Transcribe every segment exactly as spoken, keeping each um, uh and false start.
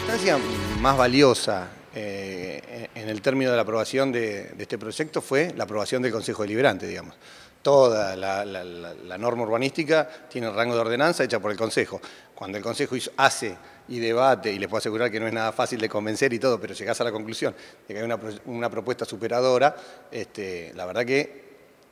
La instancia más valiosa eh, en el término de la aprobación de, de este proyecto fue la aprobación del Consejo Deliberante, digamos. Toda la, la, la, la norma urbanística tiene rango de ordenanza hecha por el Consejo. Cuando el Consejo hizo, hace y debate, y les puedo asegurar que no es nada fácil de convencer y todo, pero llegás a la conclusión de que hay una, una propuesta superadora, este, la verdad que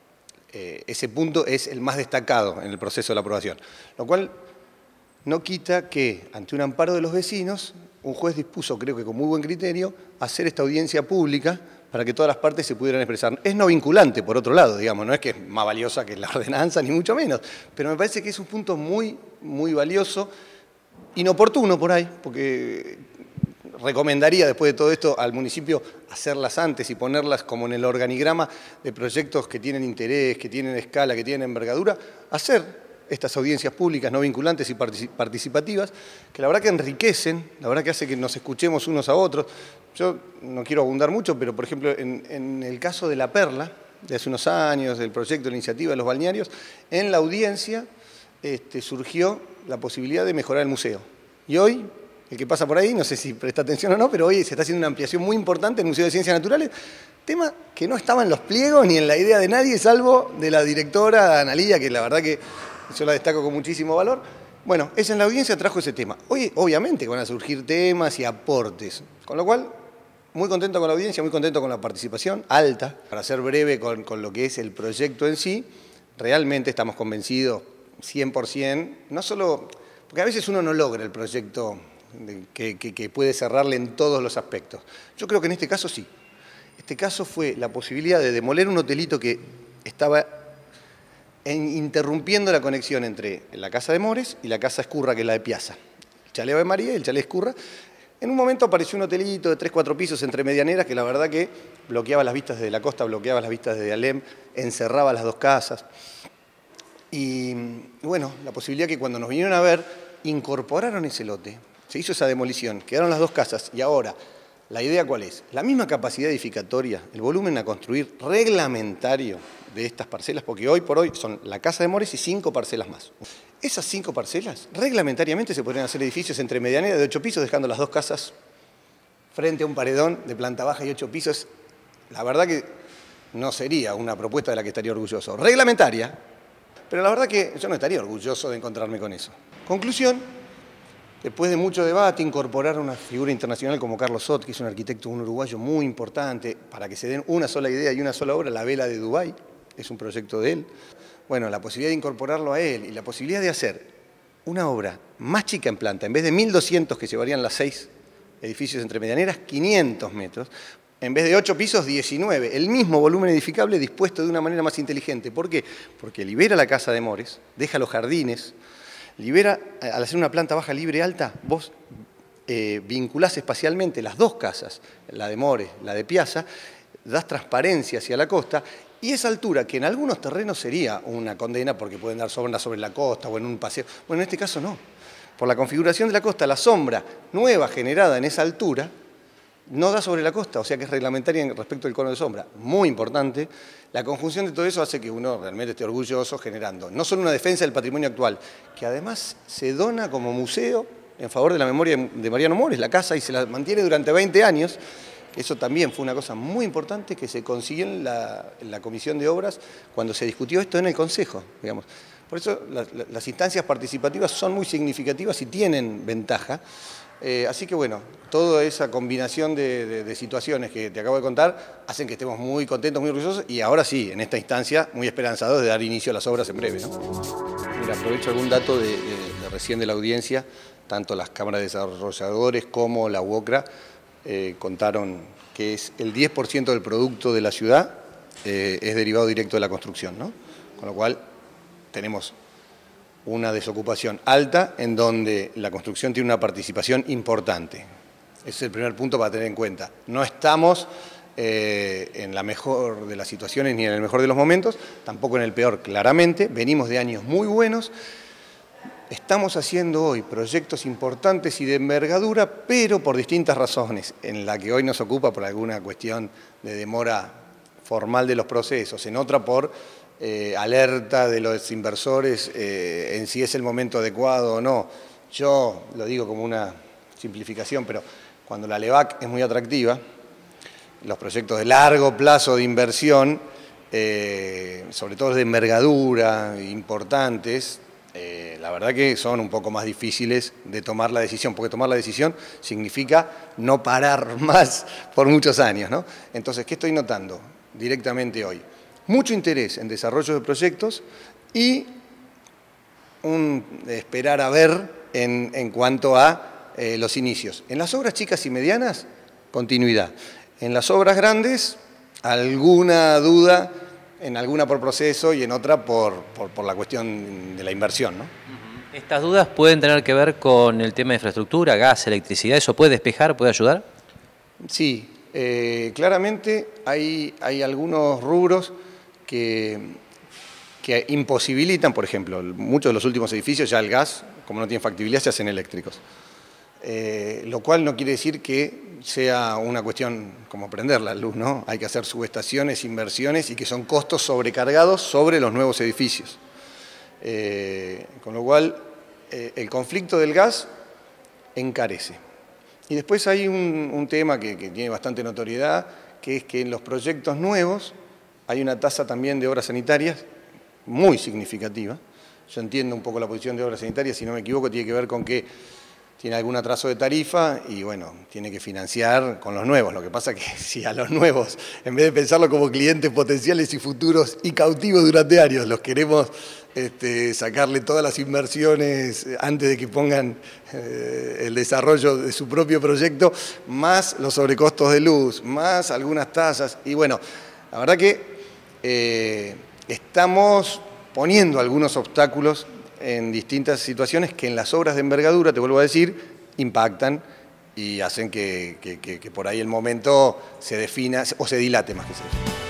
eh, ese punto es el más destacado en el proceso de la aprobación. Lo cual no quita que, ante un amparo de los vecinos, un juez dispuso, creo que con muy buen criterio, hacer esta audiencia pública para que todas las partes se pudieran expresar. Es no vinculante, por otro lado, digamos, no es que es más valiosa que la ordenanza, ni mucho menos, pero me parece que es un punto muy, muy valioso, inoportuno por ahí, porque recomendaría después de todo esto al municipio hacerlas antes y ponerlas como en el organigrama de proyectos que tienen interés, que tienen escala, que tienen envergadura, hacer estas audiencias públicas no vinculantes y participativas, que la verdad que enriquecen, la verdad que hace que nos escuchemos unos a otros. Yo no quiero abundar mucho, pero por ejemplo, en, en el caso de La Perla, de hace unos años, del proyecto de la iniciativa de los balnearios, en la audiencia este, surgió la posibilidad de mejorar el museo. Y hoy, el que pasa por ahí, no sé si presta atención o no, pero hoy se está haciendo una ampliación muy importante en el Museo de Ciencias Naturales, tema que no estaba en los pliegos ni en la idea de nadie, salvo de la directora Analía, que la verdad que yo la destaco con muchísimo valor. Bueno, ella en la audiencia trajo ese tema. Hoy, obviamente, van a surgir temas y aportes, con lo cual, muy contento con la audiencia, muy contento con la participación, alta. Para ser breve con, con lo que es el proyecto en sí, realmente estamos convencidos, cien por ciento, no solo, porque a veces uno no logra el proyecto que, que, que puede cerrarle en todos los aspectos. Yo creo que en este caso sí. Este caso fue la posibilidad de demoler un hotelito que estaba en, interrumpiendo la conexión entre la Casa de Mores y la Casa Escurra, que es la de Piazza. El Chalet Ave María y el Chalet Escurra. En un momento apareció un hotelito de tres, cuatro pisos entre medianeras que la verdad que bloqueaba las vistas desde la costa, bloqueaba las vistas desde Alem, encerraba las dos casas. Y bueno, la posibilidad que cuando nos vinieron a ver, incorporaron ese lote, se hizo esa demolición, quedaron las dos casas y ahora, ¿la idea cuál es? La misma capacidad edificatoria, el volumen a construir reglamentario de estas parcelas, porque hoy por hoy son la Casa de Mores y cinco parcelas más. Esas cinco parcelas, reglamentariamente se podrían hacer edificios entre medianeras de ocho pisos, dejando las dos casas frente a un paredón de planta baja y ocho pisos. La verdad que no sería una propuesta de la que estaría orgulloso. Reglamentaria, pero la verdad que yo no estaría orgulloso de encontrarme con eso. Conclusión, después de mucho debate, incorporar una figura internacional como Carlos Sot, que es un arquitecto, un uruguayo muy importante, para que se den una sola idea y una sola obra, la Vela de Dubái, es un proyecto de él. Bueno, la posibilidad de incorporarlo a él y la posibilidad de hacer una obra más chica en planta, en vez de mil doscientos que llevarían las seis edificios entre medianeras, quinientos metros, en vez de ocho pisos, diecinueve, el mismo volumen edificable dispuesto de una manera más inteligente. ¿Por qué? Porque libera la Casa de Mores, deja los jardines, libera, al hacer una planta baja libre alta, vos eh, vinculás espacialmente las dos casas, la de Mores, la de Piazza, das transparencia hacia la costa, y esa altura, que en algunos terrenos sería una condena porque pueden dar sombra sobre la costa o en un paseo, bueno, en este caso no. Por la configuración de la costa, la sombra nueva generada en esa altura no da sobre la costa, o sea que es reglamentaria respecto al cono de sombra. Muy importante. La conjunción de todo eso hace que uno realmente esté orgulloso generando no solo una defensa del patrimonio actual, que además se dona como museo en favor de la memoria de Mariano Mores, la casa, y se la mantiene durante veinte años. Eso también fue una cosa muy importante que se consiguió en la, en la Comisión de Obras cuando se discutió esto en el Consejo, digamos. Por eso la, la, las instancias participativas son muy significativas y tienen ventaja. Eh, así que bueno, toda esa combinación de, de, de situaciones que te acabo de contar hacen que estemos muy contentos, muy orgullosos y ahora sí, en esta instancia, muy esperanzados de dar inicio a las obras en breve, ¿no? Mira, aprovecho algún dato de, de, de recién de la audiencia, tanto las cámaras de desarrolladores como la UOCRA eh, contaron que es el diez por ciento del producto de la ciudad eh, es derivado directo de la construcción, ¿no? Con lo cual tenemos una desocupación alta en donde la construcción tiene una participación importante. Ese es el primer punto para tener en cuenta. No estamos eh, en la mejor de las situaciones ni en el mejor de los momentos, tampoco en el peor, claramente. Venimos de años muy buenos. Estamos haciendo hoy proyectos importantes y de envergadura, pero por distintas razones, en la que hoy nos ocupa por alguna cuestión de demora formal de los procesos, en otra por Eh, alerta de los inversores eh, en si es el momento adecuado o no. Yo lo digo como una simplificación, pero cuando la LEVAC es muy atractiva, los proyectos de largo plazo de inversión, eh, sobre todo de envergadura, importantes, eh, la verdad que son un poco más difíciles de tomar la decisión, porque tomar la decisión significa no parar más por muchos años, ¿no? Entonces, ¿qué estoy notando directamente hoy? Mucho interés en desarrollo de proyectos y un esperar a ver en, en cuanto a eh, los inicios. En las obras chicas y medianas, continuidad. En las obras grandes, alguna duda, en alguna por proceso y en otra por, por, por la cuestión de la inversión, ¿no? ¿Estas dudas pueden tener que ver con el tema de infraestructura, gas, electricidad? ¿Eso puede despejar, puede ayudar? Sí, eh, claramente hay, hay algunos rubros que, que imposibilitan, por ejemplo, muchos de los últimos edificios ya el gas, como no tienen factibilidad, se hacen eléctricos. Eh, lo cual no quiere decir que sea una cuestión como prender la luz, ¿no? Hay que hacer subestaciones, inversiones y que son costos sobrecargados sobre los nuevos edificios. Eh, con lo cual, eh, el conflicto del gas encarece. Y después hay un, un tema que, que tiene bastante notoriedad, que es que en los proyectos nuevos hay una tasa también de obras sanitarias muy significativa. Yo entiendo un poco la posición de obras sanitarias, si no me equivoco, tiene que ver con que tiene algún atraso de tarifa y, bueno, tiene que financiar con los nuevos. Lo que pasa es que si a los nuevos, en vez de pensarlo como clientes potenciales y futuros y cautivos durante años, los queremos este, sacarle todas las inversiones antes de que pongan eh, el desarrollo de su propio proyecto, más los sobrecostos de luz, más algunas tasas. Y, bueno, la verdad que eh, estamos poniendo algunos obstáculos en distintas situaciones que en las obras de envergadura, te vuelvo a decir, impactan y hacen que, que, que, que por ahí el momento se defina o se dilate más que se defina.